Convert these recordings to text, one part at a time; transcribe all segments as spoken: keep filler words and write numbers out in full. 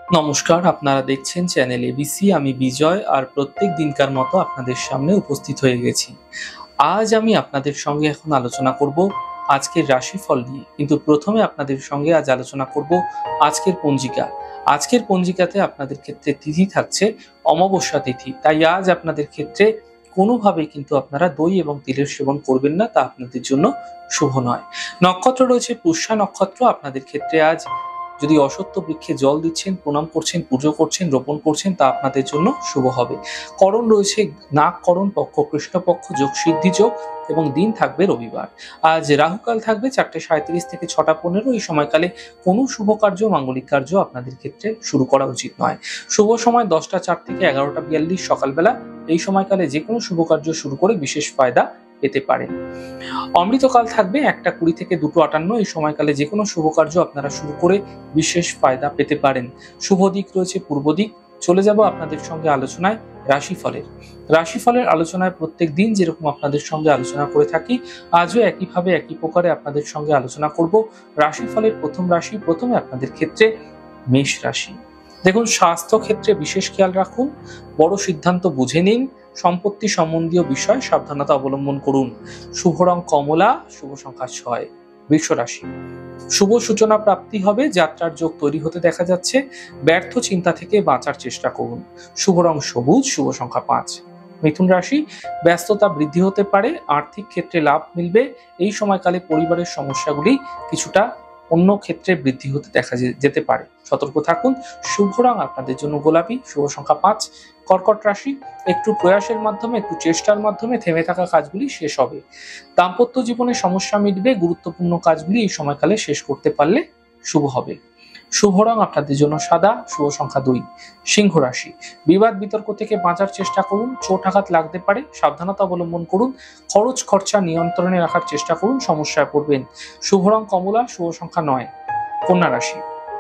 নমস্কার, আপনারা দেখছেন চ্যানেল এবিসি। আমি বিজয় আর প্রত্যেক দিনকার মতো আপনাদের সামনে উপস্থিত হয়ে গেছি। আজ আমি আপনাদের সঙ্গে এখন আলোচনা করব আজকের রাশিফল নিয়ে। কিন্তু প্রথমে আপনাদের সঙ্গে আজ আলোচনা করব আজকের পঞ্জিকা। আজকের পঞ্জিকাতে আপনাদের ক্ষেত্রে তিথি থাকছে অমাবস্যা তিথি। তাই আজ আপনাদের ক্ষেত্রে কোনোভাবেই কিন্তু আপনারা দই এবং তিলের সেবন করবেন না, তা আপনাদের জন্য শুভ নয়। নক্ষত্র রয়েছে পুষ্যা নক্ষত্র। আপনাদের ক্ষেত্রে আজ যদি অশ্বত্থ বৃক্ষে জল দিচ্ছেন, প্রণাম করছেন, পুজো করছেন, রোপণ করছেন, তা আপনাদের জন্য শুভ হবে। করণ রয়েছে নাগকরণ, পক্ষ কৃষ্ণপক্ষ, যোগ সিদ্ধি যোগ এবং দিন থাকবে রবিবার। আজ রাহুকাল থাকবে চারটে সাঁইত্রিশ থেকে ছটা পনেরো। এই সময়কালে কোনো শুভ কার্য, মাঙ্গলিক কার্য আপনাদের ক্ষেত্রে শুরু করা উচিত নয়। শুভ সময় দশটা চার থেকে এগারোটা বিয়াল্লিশ সকালবেলা। এই সময়কালে যে কোনো শুভ কার্য শুরু করে বিশেষ ফায়দা পেতে পারেন। অমৃতকাল থাকবে একটা কুড়ি থেকে দুটো আটান্ন। এই সময়কালে যে কোনো শুভ কার্য আপনারা শুরু করে বিশেষ ফায়দা পেতে পারেন। শুভ দিক রয়েছে পূর্ব দিক। চলে যাব আপনাদের সঙ্গে আলোচনায় রাশিফলের। রাশিফলের আলোচনায় প্রত্যেক দিন যেরকম আপনাদের সঙ্গে আলোচনা করে থাকি, আজও একইভাবে একই প্রকারে আপনাদের সঙ্গে আলোচনা করব রাশিফলের প্রথম রাশি। প্রথমে আপনাদের ক্ষেত্রে মেষ রাশি। দেখুন, স্বাস্থ্য ক্ষেত্রে বিশেষ খেয়াল রাখুন, বড় সিদ্ধান্ত বুঝে নিন, সম্পত্তি সম্বন্ধীয় বিষয় সাবধানতা অবলম্বন করুন। শুভ রং কমলা, শুভ সংখ্যা ছয়। বৃষ রাশি। শুভ সূচনা প্রাপ্তি হবে, যাত্রার যোগ তৈরি হতে দেখা যাচ্ছে। ব্যর্থ চিন্তা থেকে বাঁচার চেষ্টা করুন। শুভ রং সবুজ, শুভ সংখ্যা পাঁচ। মিথুন রাশি। ব্যস্ততা বৃদ্ধি হতে পারে, আর্থিক ক্ষেত্রে লাভ মিলবে। এই সময়কালে পরিবারের সমস্যাগুলি কিছুটা অন্য ক্ষেত্রে বৃদ্ধি হতে দেখা যেতে পারে, সতর্ক থাকুন। শুভ রং আপনাদের জন্য গোলাপি, শুভ সংখ্যা পাঁচ। কর্কট রাশি। একটু প্রয়াসের মাধ্যমে, একটু চেষ্টার মাধ্যমে থেমে থাকা কাজগুলি শেষ হবে। দাম্পত্য জীবনে সমস্যা মিটবে, গুরুত্বপূর্ণ কাজগুলি এই সময়কালে শেষ করতে পারলে শুভ হবে। শুভ রং আপনাদের জন্য সাদা, শুভ সংখ্যা দুই। সিংহ রাশি। বিবাদ বিতর্ক থেকে বাঁচার চেষ্টা করুন, চোট আঘাত লাগতে পারে, সাবধানতা অবলম্বন করুন। খরচ খরচা নিয়ন্ত্রণে রাখার চেষ্টা করুন, সমস্যায় পড়বেন। শুভ রং কমলা, শুভ সংখ্যা নয়। কন্যা রাশি।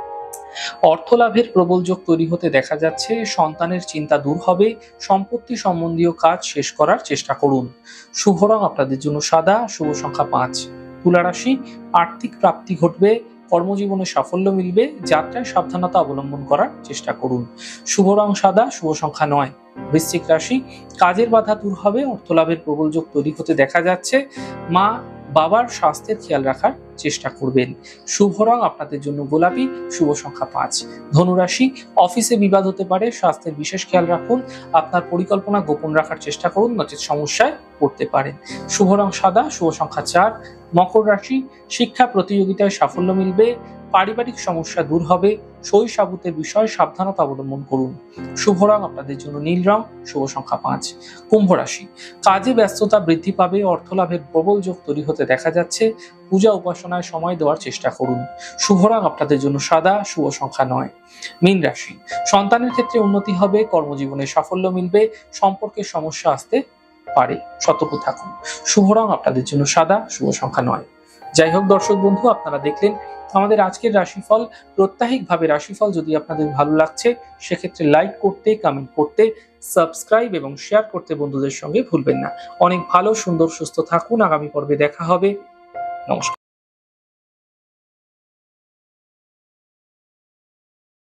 অর্থ লাভের প্রবল যোগ তৈরি হতে দেখা যাচ্ছে। সন্তানের চিন্তা দূর হবে, সম্পত্তি সম্বন্ধীয় কাজ শেষ করার চেষ্টা করুন। শুভ রং আপনাদের জন্য সাদা, শুভ সংখ্যা পাঁচ। তুলা রাশি। আর্থিক প্রাপ্তি ঘটবে, কর্মজীবনে সাফল্য মিলবে, যাত্রায় সাবধানতা অবলম্বন করার চেষ্টা করুন। শুভ রং সাদা, শুভ সংখ্যা নয়। বৃশ্চিক রাশি। কাজের বাধা দূর হবে, অর্থ লাভের প্রবল যোগ তৈরি হতে দেখা যাচ্ছে। মা বাবার স্বাস্থ্যের খেয়াল রাখার চেষ্টা করবেন। শুভ রং আপনাদের জন্য গোলাপি, শুভ সংখ্যা পাঁচ। ধনুরাশি। অফিসে বিবাদ হতে পারে, স্বাস্থ্যের বিশেষ খেয়াল রাখুন। আপনার পরিকল্পনা গোপন রাখার চেষ্টা করুন, নচেত সমস্যায় পড়তে পারেন। শুভ রং সাদা, শুভ সংখ্যা চার। মকর রাশি। শিক্ষা প্রতিযোগিতায় সাফল্য মিলবে, পারিবারিক সমস্যা দূর হবে। সই সাবুতের বিষয়ে সাবধানতা অবলম্বন করুন। শুভ রং আপনাদের জন্য নীল রং, শুভ সংখ্যা পাঁচ। কুম্ভ রাশি। কাজে ব্যস্ততা বৃদ্ধি পাবে, অর্থ লাভের প্রবল যোগ তৈরি হতে দেখা যাচ্ছে। পূজা উপাসনায় সময় দেওয়ার চেষ্টা করুন। শুভ রং আপনাদের জন্য সাদা, শুভ সংখ্যা নয়। মীন রাশি। সন্তানের ক্ষেত্রে উন্নতি হবে, কর্মজীবনে সাফল্য মিলবে, সম্পর্কের সমস্যা আসতে পারে, সতর্ক থাকুন। শুভ রং আপনাদের জন্য সাদা, শুভ সংখ্যা নয়। যাই হোক দর্শক বন্ধু, আপনারা দেখলেন আমাদের আজকের রাশিফল। প্রত্যাহিকভাবে রাশিফল যদি আপনাদের ভালো লাগছে, সেক্ষেত্রে লাইক করতে, কমেন্ট করতে, সাবস্ক্রাইব এবং শেয়ার করতে বন্ধুদের সঙ্গে ভুলবেন না। অনেক ভালো, সুন্দর, সুস্থ থাকুন। আগামী পর্বে দেখা হবে। নমস্কার।